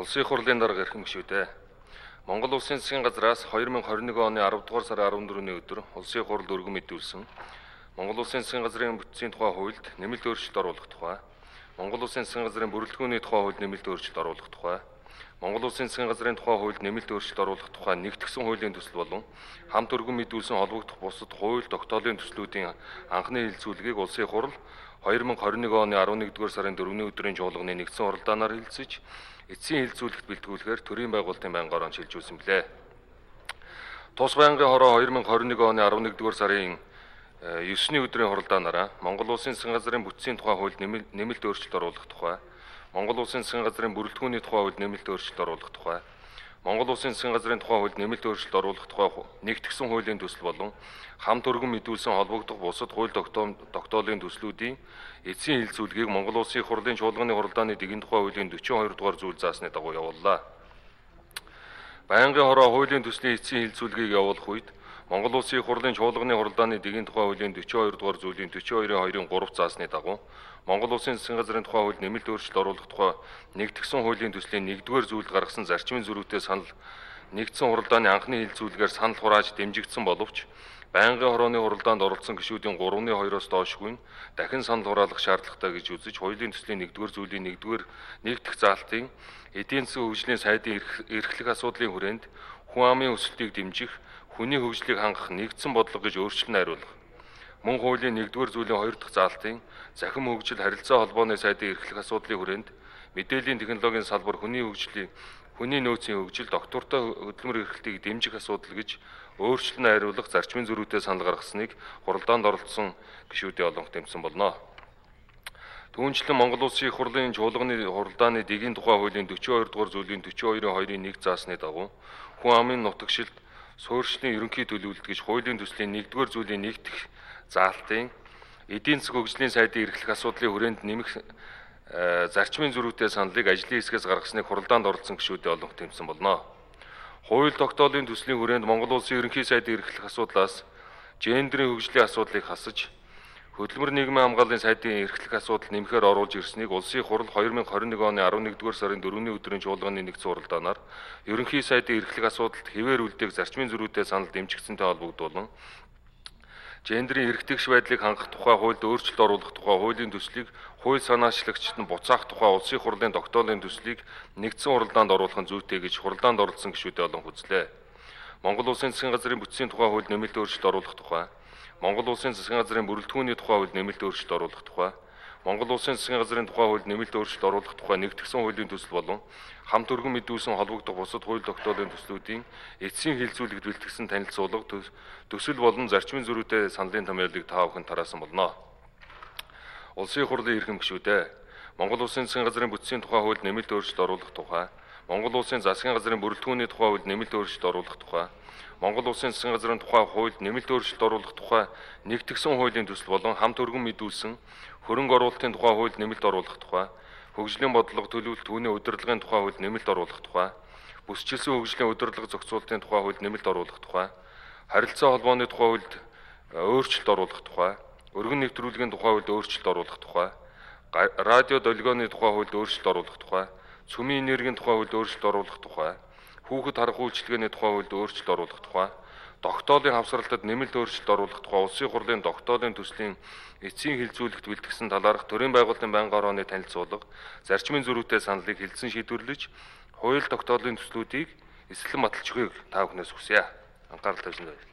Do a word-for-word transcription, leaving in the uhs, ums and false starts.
Улсын хурлын дарга эрхэм гишүүдээ. Монгол Улсын засгийн газраас two thousand twenty-one оны twelve дугаар сарын fourteen-ны өдөр улсын хурл өргөн мэдүүлсэн Монгол Улсын засгийн газрын бүтцийн тухай хуульд нэмэлт өөрчлөлт оруулах тухай, Монгол Улсын засгийн газрын бүрэлдэхүүний тухай хуульд нэмэлт өөрчлөлт оруулах тухай, Монгол Улсын засгийн газрын тухай хуульд нэмэлт өөрчлөлт оруулах тухай нэгтгэсэн хуулийн төсөл болон хамт өргөн мэдүүлсэн холбогдох бусад хууль тогтоолын төслүүдийн анхны хэлэлцүүлгийг улсын хурл two thousand twenty-one оны eleven дугаар сарын fourth-ны өдрийн чуулганы нэгдсэн уралдаанаар хэлэлцэж, эцсийн хэлэлцүүлэгт бэлтгүүлэхээр төрийн байгуулалтын байнгын орон шилжүүлсэн билээ. Тус байнгын хороо two thousand twenty-one оны eleven дугаар сарын nine-ний өдрийн хуралдаанаараа Монгол Улсын засгийн газрын бүтцийн тухай хуульд нэмэлт өөрчлөлт оруулах тухай, Монгол Улсын засгийн газрын бүрэлдэхүүний тухай хуульд нэмэлт өөрчлөлт оруулах тухай, Монгол Улсын засгийн газрын тухай хуульд нэмэлт өөрчлөлт оруулах тухай нэгтгэсэн хуулийн төсөл болон хамт өргөн мэдүүлсэн холбогдох бусад хууль тогтоолын төслүүдийн эцсийн хэлэлцүүлгийг Монгол Улсын хурлын чуулганы хуралдааны дэгийн тухай хуулийн forty-two дугаар зүйл заасны дагуу явууллаа. Байнгын хороо хуулийн төслийн эцсийн хэлэлцүүлгийг явуулах үед Монгол Улсын хурлын чуулганы хуралдааны дэгийн тухай хуулийн forty-two дугаар зүйлийн forty-two-ийн two заасны дагуу Монгол Улсын засгийн газрын тухай хуульд нэмэлт өөрчлөлт оруулах тухай нэгтгэсэн хуулийн төслийн one-р зүйлд гаргасан зарчмын зөрүүтэй санал нэгдсэн хуралдааны анхны хэлэлцүүлгээр санал хурааж дэмжигдсэн боловч байнгын хорооны хуралдаанд оролцсон гишүүдийн three-ны two-оос доошгүй дахин санал хураалах шаардлагатай гэж үзэж хуулийн төслийн one-р зүйлийн one-р нэгдэх заалтын эдийн засгийн хөгжлийн сайдын эрхлэх асуудлын хүрээнд хүн амын өсөлтийг дэмжих, хүний хөгжлийг хангах нэгдсэн бодлого гэж өөрчлөн найруулах. Мөн хуулийн one-р зүйлийн two дахь заалтын захим хөгжил харилцаа холбооны сайдын эрхлэх асуудлын хүрээнд мэдээллийн технологийн салбар хүний хөгжлийн хүний нөөцийн хөгжил доктортой хөдөлмөр эрхлэлтийг дэмжих асуудал гэж өөрчлөн найруулах зарчмын зөрүүтэй санал гаргасныг хуралдаанд оролцсон гишүүдийн олонх дэмжсэн болно. Түүнчлэн Монгол Улсын их хурлын чуулганы хуралдааны дэгийн тухай хуулийн forty-two дугаар зүйлийн forty-two-ийн two заасны дагуу хүн амын нутагшилт суурьшлийн ерөнхий төлөвлөлт гэж хуулийн төслийн one-р зүйлийн one дахь заалтын эдийн засгийн хөгжлийн сайдын эрхлэх асуудлын хүрээнд нэмэх зарчмын зөрүүтэй саналыг ажлын хэсгээс гаргасныг хуралдаанд оролцсон гишүүдийн олонх дэмжсэн болно. Хууль тогтоолын төслийн хүрээнд Монгол Улсын ерөнхий сайдын эрхлэх асуудлаас гендерийн хөгжлийн асуудлыг хасаж, хөдөлмөр нийгмийн хамгааллын сайдын эрхлэх асуудал нэмэхээр оруулж ирснийг улсын хурл two thousand twenty-one оны eleven дугаар сарын fourth-ны өдрийн чуулганы нэгдсэн уралдаанаар ерөнхий сайдын эрхлэх асуудалд хэвээр үлдээх зарчмын зөрүүтэй санал дэмжигдсэнтэй холбогдуулан гендерийн эрхтгш байдлыг хангах тухай хуульд өөрчлөлт оруулах тухай хуулийн төслийг хууль санаачлагчид нь буцаах тухай улсын хурлын тогтоолын төслийг нэгдсэн хуралдаанд оруулах нь зүйтэй гэж хуралдаанд оролцсон гишүүдийн олонх үзлээ. Монгол Улсын засгийн газрын бүтцийн тухай хуульд нэмэлт өөрчлөлт оруулах тухай, Монгол Улсын засгийн газрын бүрэлдэхүүний тухай хуульд нэмэлт өөрчлөлт оруулах тухай, Монгол Улсын засгийн газрын тухай хуульд нэмэлт өөрчлөлт оруулах тухай нэгтгэсэн хуулийн төсөл болон хамт өргөн мэдүүлсэн холбогдох бусад хууль тогтоолын төслүүдийн эцсийн хэлэлцүүлэгт бэлтгэсэн танилцуулга төсөл болон зарчмын зөрүүтэй саналын томьёолыг та бүхэн тараасан болно. Улсын хурлын эрхэм гишүүдээ, Монгол Улсын засгийн газрын бүтцийн тухай хуульд нэмэлт өөрчлөлт оруулах тухай, Монгол Улсын засгийн газрын бүрэлдэхүүний тухай хуульд нэмэлт өөрчлөлт оруулах тухай, Монгол Улсын засгийн газрын тухай хуульд нэмэлт өөрчлөлт оруулах тухай нэгтгэсэн хуулийн төсөл болон хамт өргөн мэдүүлсэн хөрөнгө оруулалтын тухай хуульд нэмэлт оруулах тухай, хөгжлийн бодлого төлөвлөлт түүний удирдлагын тухай хуульд нэмэлт оруулах тухай, бүсчилсэн хөгжлийн удирдлага зохицуулалтын тухай хуульд нэмэлт оруулах тухай, харилцаа холбооны тухай хуульд өөрчлөлт оруулах тухай, өргөн нэвтрүүлгийн тухай хуульд өөрчлөлт оруулах тухай, радио долгионы тухай хуульд өөрчлөлт оруулах тухай, цөмийн энергийн тухай хуульд өөрчлөлт оруулах тухай, хүүхэд харах үйлчилгээний тухай хуульд өөрчлөлт оруулах тухай, тогтоолын хавсралтад нэмэлт өөрчлөлт оруулах тухай улсын хурлын тогтоолын төслийн эцсийн хэлэлцүүлэгт бэлтгэсэн талаарх төрийн байгуулалтын байнгын орооны танилцуулга, зарчмын зөрүүтэй саналыг хэлсэн шийдвэрлэж, хууль тогтоолын төслүүдийг эсэлэн баталж өгөхийг та бүхнээс хүсье. Анхаарал тавьсан байна.